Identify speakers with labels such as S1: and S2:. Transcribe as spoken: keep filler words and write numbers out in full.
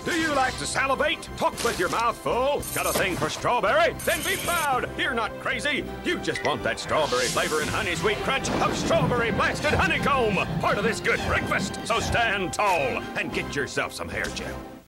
S1: Do you like to salivate? Talk with your mouth full? Got a thing for strawberry? Then be proud. You're not crazy. You just want that strawberry flavor and honey sweet crunch of strawberry blasted honeycomb. Part of this good breakfast. So stand tall and get yourself some hair gel.